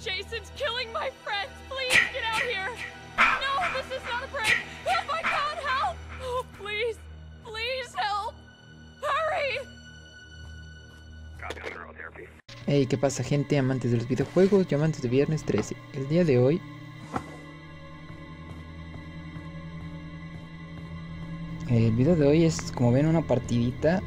Jason's killing my friends. Please get out here. No, this is not a prank. Oh my God, help! Oh, please, please help. Hurry! Hey, ¿qué pasa, gente? Amantes de los videojuegos y amantes de Viernes 13. El día de hoy el video de hoy es, como ven, una partidita.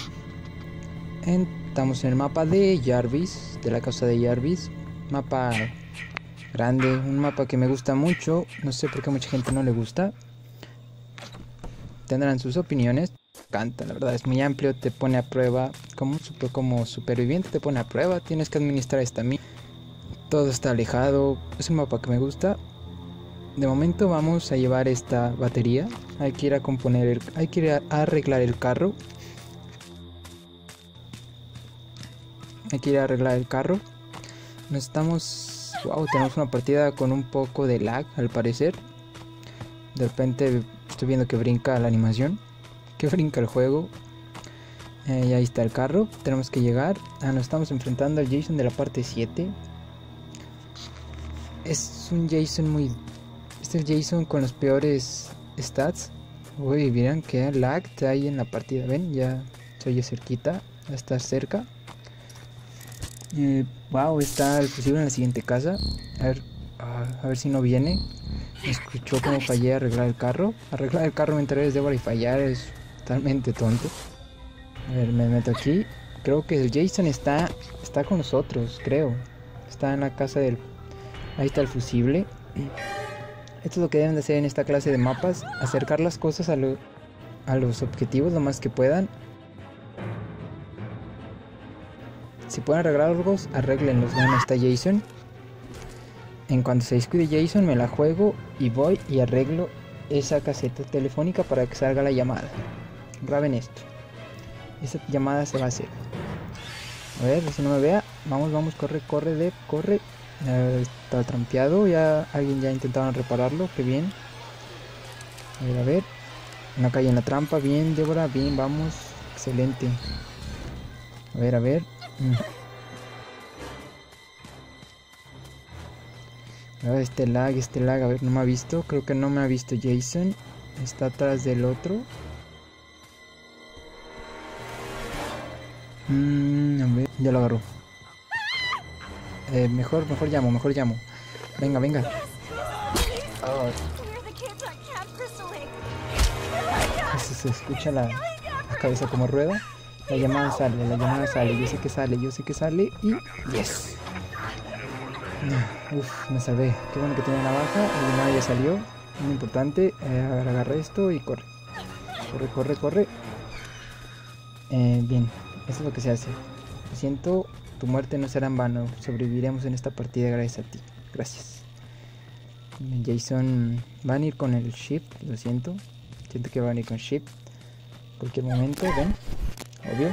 Estamos en el mapa de Jarvis, de la casa de Jarvis. Mapa grande, un mapa que me gusta mucho. No sé por qué a mucha gente no le gusta. Tendrán sus opiniones. Canta, la verdad es muy amplio, te pone a prueba como superviviente, te pone a prueba, tienes que administrar esta mina. Todo está alejado, es un mapa que me gusta. De momento vamos a llevar esta batería. Hay que ir a componer, hay que ir a arreglar el carro. Hay que ir a arreglar el carro. Wow, tenemos una partida con un poco de lag al parecer. De repente estoy viendo que brinca la animación, que brinca el juego. Y ahí está el carro, tenemos que llegar. Nos estamos enfrentando al Jason de la parte 7. Es un Jason muy... Este es el Jason con los peores stats. Uy, miren que lag hay en la partida. Ven, ya se oye cerquita, ya está cerca. Wow, está el fusible en la siguiente casa. A ver si no viene. Me escuchó como fallé a arreglar el carro. Arreglar el carro mientras eres Deborah y fallar es totalmente tonto. A ver, me meto aquí. Creo que el Jason está con nosotros, creo. Está en la casa del... Ahí está el fusible. Esto es lo que deben de hacer en esta clase de mapas. Acercar las cosas a los objetivos lo más que puedan. Si pueden arreglar algo, arréglenlos. Bueno, está Jason. En cuanto se descuide Jason, me la juego y voy y arreglo esa caseta telefónica para que salga la llamada. Graben esto. Esa llamada se va a hacer. A ver, si no me vea. Vamos, corre. Está trampeado. Ya alguien ya intentaron repararlo. Qué bien. A ver. No cae en la trampa. Bien, Deborah. Bien, vamos. Excelente. A ver. Este lag, a ver, no me ha visto. Creo que no me ha visto Jason. Está atrás del otro. A ver, ya lo agarró. Mejor llamo. Venga. Oh. Se escucha la cabeza como rueda. La llamada sale. Yo sé que sale y... ¡Yes! Uf, me salvé. Qué bueno que tenía navaja. La llamada ya salió. Muy importante. Agarra esto y corre. Corre. Bien, eso es lo que se hace. Lo siento, tu muerte no será en vano. Sobreviviremos en esta partida gracias a ti. Gracias. Jason va a ir con el shift. Lo siento. Siento que va a ir con shift. Cualquier momento, ven. Obvio.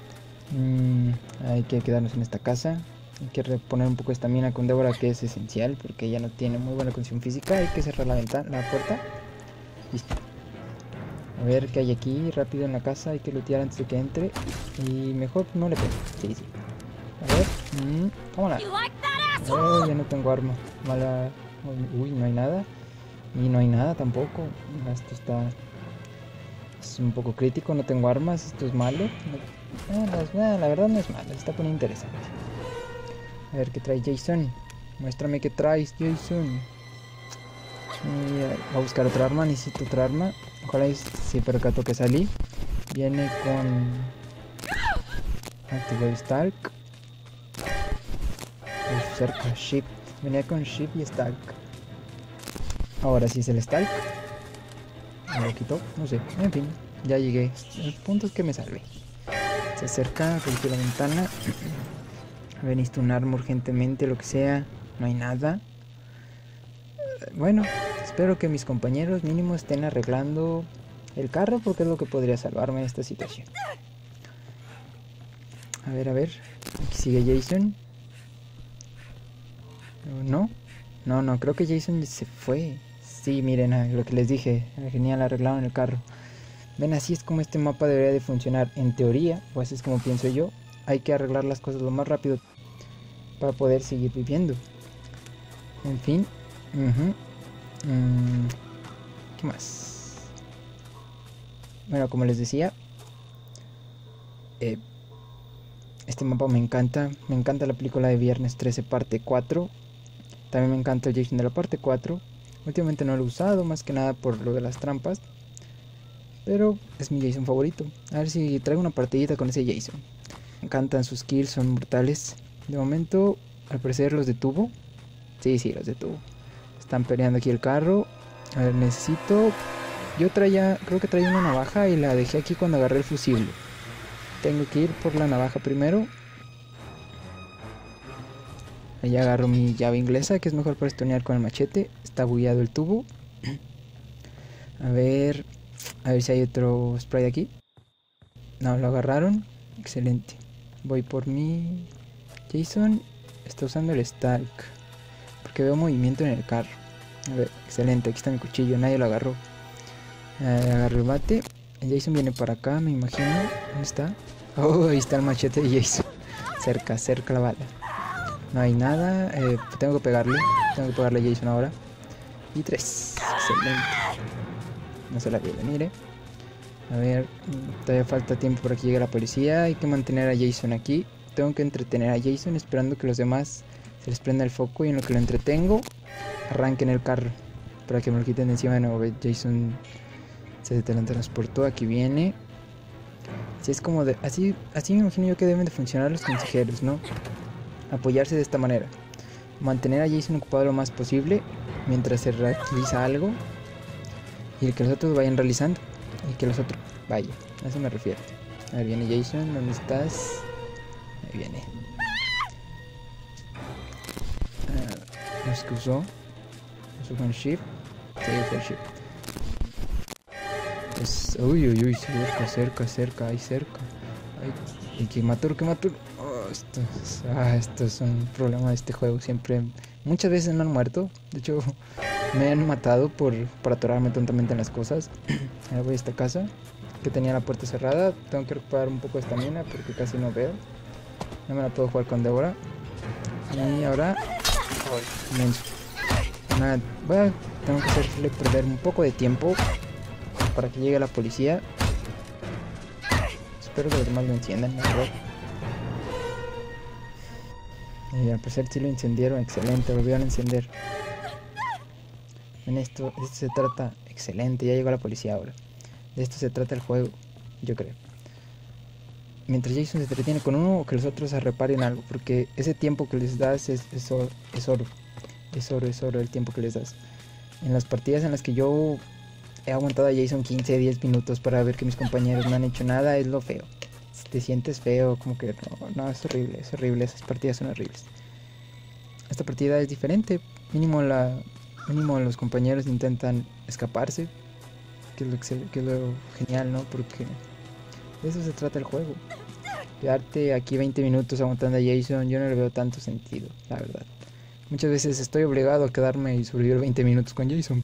Hay que quedarnos en esta casa. Hay que reponer un poco de estamina con Deborah, que es esencial porque ella no tiene muy buena condición física. Hay que cerrar la puerta. Listo. A ver qué hay aquí. Rápido en la casa. Hay que lootear antes de que entre. Y mejor no le pego. Sí. A ver. Vámonos. Ya no tengo arma. Mala. Uy, no hay nada. Y no hay nada tampoco. Esto está... Es un poco crítico, no tengo armas, esto es malo. La verdad no es malo, se está poniendo interesante. A ver qué trae Jason. Muéstrame qué traes, Jason. Voy a buscar otra arma, necesito otra arma. Ojalá se percató que salí. Viene con... Activar Stalk. Cerca, Shift. Venía con Shift y Stalk. Ahora sí es el Stalk. Me lo quitó, no sé, en fin, ya llegué. El punto es que me salvé. Se acerca, rompió la ventana. A ver, necesito un arma urgentemente, lo que sea. No hay nada. Bueno, espero que mis compañeros mínimo estén arreglando el carro, porque es lo que podría salvarme en esta situación. A ver. Aquí sigue Jason. No, creo que Jason se fue. Sí, miren, lo que les dije, genial, arreglaron el carro. Ven, así es como este mapa debería de funcionar en teoría, o así es como pienso yo. Hay que arreglar las cosas lo más rápido para poder seguir viviendo. En fin. ¿Qué más? Bueno, como les decía, este mapa me encanta. Me encanta la película de Viernes 13 parte 4. También me encanta el Jason de la parte 4. Últimamente no lo he usado, más que nada por lo de las trampas. Pero es mi Jason favorito. A ver si traigo una partidita con ese Jason. Me encantan sus kills, son brutales. De momento, al parecer los detuvo. Sí, los detuvo. Están peleando aquí el carro. A ver, necesito... Yo creo que traía una navaja y la dejé aquí cuando agarré el fusible. Tengo que ir por la navaja primero. Ahí agarro mi llave inglesa, que es mejor para estonear con el machete. Está bugueado el tubo. A ver si hay otro spray aquí. No, lo agarraron. Excelente. Voy por mi Jason. Está usando el Stalk, porque veo movimiento en el carro. A ver, excelente. Aquí está mi cuchillo. Nadie lo agarró. Agarro el bate. El Jason viene para acá, me imagino. ¿Dónde está? Oh, ahí está el machete de Jason. Cerca la bala. No hay nada. Tengo que pegarle a Jason ahora. Y 3. Excelente. No se la vio venir, A ver, todavía falta tiempo para que llegue la policía. Hay que mantener a Jason aquí. Tengo que entretener a Jason esperando que los demás se les prenda el foco. Y en lo que lo entretengo, arranquen el carro para que me lo quiten de encima de nuevo. Jason se teletransportó. Aquí viene. Así es como así me imagino yo que deben de funcionar los consejeros, ¿no? Apoyarse de esta manera. Mantener a Jason ocupado lo más posible mientras se realiza algo. Y que los otros vayan realizando. Y que los otros... Vaya, a eso me refiero. A ver, viene Jason, ¿dónde estás? Ahí viene. No sé qué usó. Usó con Shift. Sí, usó el Shift. Pues... Uy, cerca, ahí cerca. Ay, que mató. Oh, esto es un problema de este juego. Siempre... Muchas veces me han muerto. De hecho... Me han matado por atorarme tontamente en las cosas. Ahora voy a esta casa que tenía la puerta cerrada. Tengo que recuperar un poco de estamina porque casi no veo. No me la puedo jugar con Débora. Y ahora... Menso. Tengo que hacerle perder un poco de tiempo para que llegue la policía. Espero que los demás lo enciendan, ¿no? Y al parecer sí lo encendieron. Excelente, volvieron a encender. En esto se trata, excelente, ya llegó la policía ahora. De esto se trata el juego, yo creo. Mientras Jason se entretiene con uno, o que los otros se reparen algo, porque ese tiempo que les das es oro. Es oro el tiempo que les das. En las partidas en las que yo he aguantado a Jason 15, 10 minutos para ver que mis compañeros no han hecho nada, es lo feo. Si te sientes feo, como que no, es horrible, esas partidas son horribles. Esta partida es diferente, mínimo los compañeros intentan escaparse, que es lo genial, ¿no? Porque de eso se trata el juego. Quedarte aquí 20 minutos aguantando a Jason, yo no le veo tanto sentido, la verdad. Muchas veces estoy obligado a quedarme y sobrevivir 20 minutos con Jason.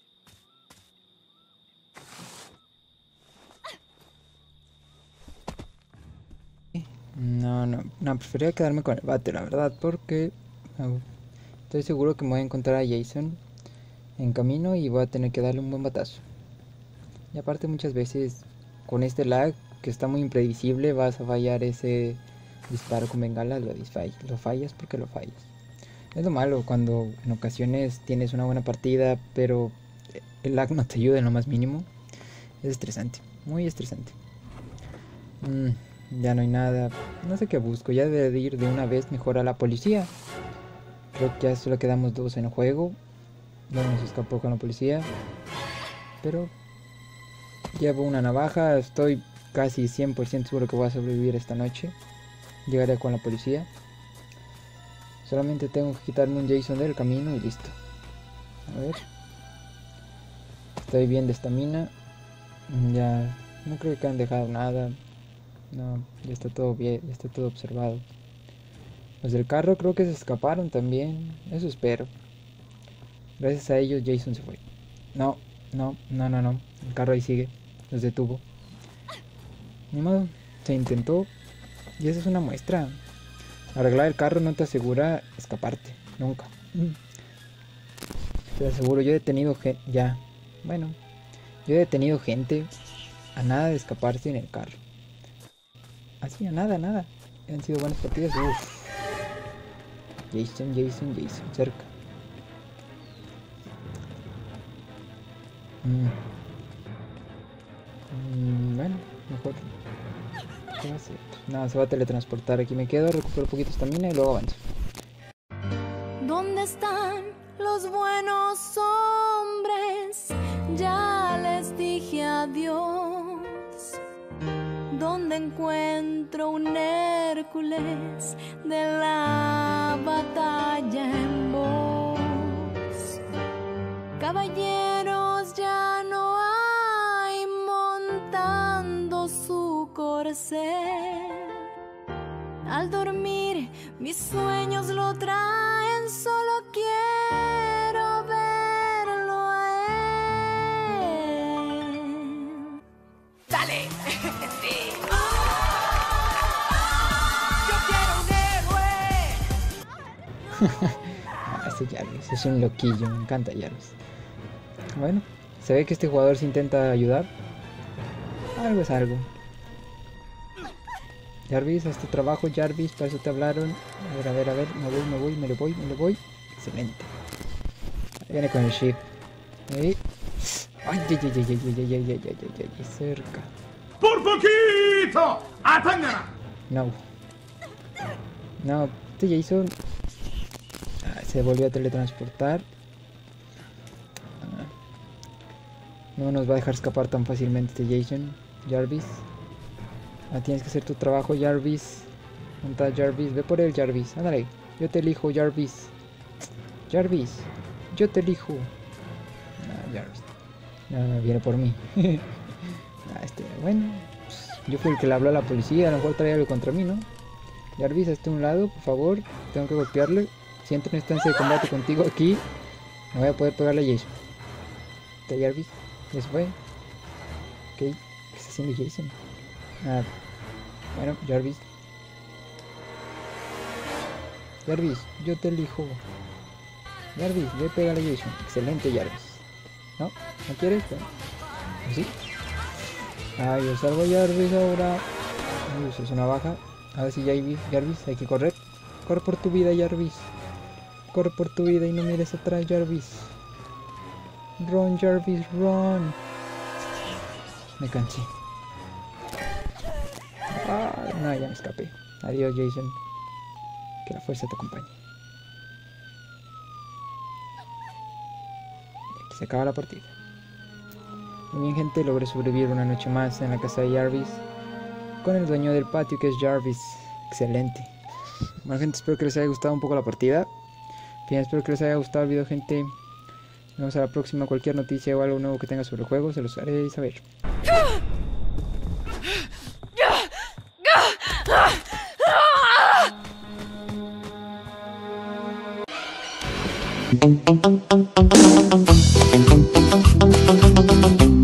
No, preferiría quedarme con el bate, la verdad, porque estoy seguro que me voy a encontrar a Jason en camino y voy a tener que darle un buen batazo. Y aparte muchas veces con este lag que está muy imprevisible vas a fallar ese disparo con bengala, lo fallas porque lo fallas. Es lo malo cuando en ocasiones tienes una buena partida pero el lag no te ayuda en lo más mínimo. Es estresante, muy estresante. Ya no hay nada, no sé qué busco, ya debe de ir de una vez mejor a la policía. Creo que ya solo quedamos 2 en el juego. No nos escapó con la policía. Pero llevo una navaja. Estoy casi 100% seguro que voy a sobrevivir esta noche. Llegaré con la policía. Solamente tengo que quitarme un Jason del camino y listo. A ver. Estoy bien de estamina. Ya no creo que han dejado nada. No, ya está todo bien, ya está todo observado. Los del carro creo que se escaparon también. Eso espero. Gracias a ellos Jason se fue. No. El carro ahí sigue. Los detuvo. Ni modo. Se intentó. Y esa es una muestra. Arreglar el carro no te asegura escaparte. Nunca. Te aseguro, yo he detenido gente. Ya. Bueno. Yo he detenido gente a nada de escaparse en el carro. Así, a nada, nada. Han sido buenas partidas. Uff. Jason. Cerca. Bueno, mejor. ¿Qué va a hacer? Nada, se va a teletransportar. Aquí me quedo, recupero un poquito estamina y luego avanzo. ¿Dónde están los buenos hombres? Ya les dije adiós. ¿Dónde encuentro un Hércules de la batalla en voz? Caballeros ya no hay montando su corcel. Al dormir mis sueños lo traen, solo quiero verlo a él. ¡Dale! ¡Sí! ¡Yo quiero un héroe! Este Jarvis es un loquillo, me encanta Jarvis. Bueno, se ve que este jugador se intenta ayudar. Algo es algo. Jarvis, haz tu trabajo, Jarvis, para eso te hablaron. A ver, me le voy. Excelente. Ahí viene con el shift. Ahí. Ay, cerca. ¡Por poquito! ¡Atanga! No, este Jason se volvió a teletransportar. No nos va a dejar escapar tan fácilmente este Jason. Jarvis. Tienes que hacer tu trabajo, Jarvis. ¿Dónde está Jarvis? Ve por él, Jarvis. Ándale. Yo te elijo, Jarvis. Jarvis. Yo te elijo. Jarvis. No, viene por mí. Bueno. Pues, yo fui el que le habló a la policía. A lo mejor trae algo contra mí, ¿no? Jarvis, hazte a un lado, por favor. Tengo que golpearle. Si entro en instancia de combate contigo aquí, no voy a poder pegarle a Jason. ¿Está Jarvis? ¿Ya se fue? Ok. ¿Qué está haciendo Jason? Bueno, Jarvis. Jarvis, yo te elijo. Jarvis, ve a pegarle a Jason. Excelente, Jarvis. ¿No? ¿No quieres? Bueno, ¿sí? Yo salvo a Jarvis ahora. Eso es una baja. A ver si Jarvis, hay que correr. Corre por tu vida, Jarvis. Corre por tu vida y no mires atrás, Jarvis. Run, Jarvis, run. Me cansé. No, ya me escapé. Adiós, Jason. Que la fuerza te acompañe. Y aquí se acaba la partida. Muy bien, gente, logré sobrevivir una noche más en la casa de Jarvis con el dueño del patio, que es Jarvis. Excelente. Bueno, gente, espero que les haya gustado un poco la partida. Bien, espero que les haya gustado el video, gente. Nos vemos a la próxima. Cualquier noticia o algo nuevo que tenga sobre el juego, se los haré saber. Thank you.